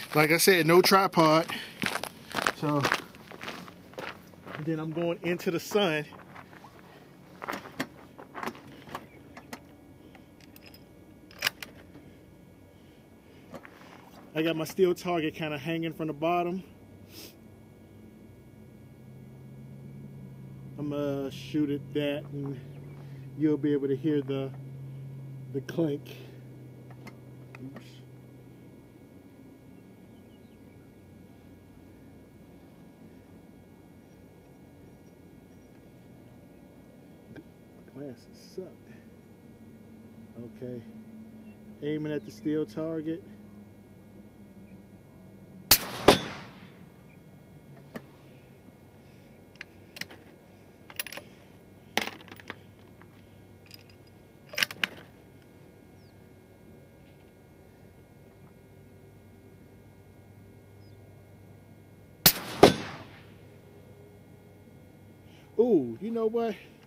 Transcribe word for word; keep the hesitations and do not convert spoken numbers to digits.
Like I said, no tripod. So, and then I'm going into the sun. I got my steel target kind of hanging from the bottom. I'm gonna shoot at that, and you'll be able to hear the the clink. Oops. Glasses suck. Okay, aiming at the steel target. Ooh, you know what?